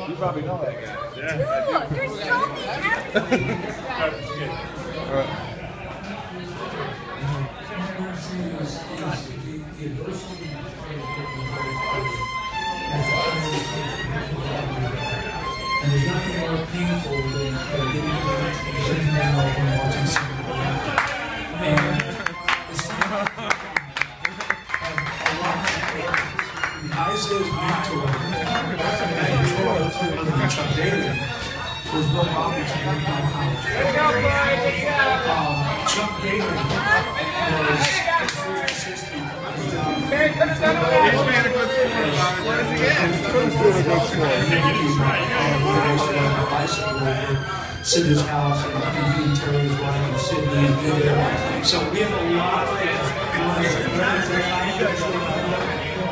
You probably know that guy. Yeah. Dude, there's trophies everywhere. All right. And there's nothing more painful than getting them off and watching somebody. And it's not a lot of people. Isaiah's mentor, other than Chuck Daly, was Bill Roberts in my college. Chuck Daly was the first assistant. He's made a good score. What is he in? He's doing a good score. Sydney's house, and he and Terry's wife, and Sydney, and there. So we have a lot of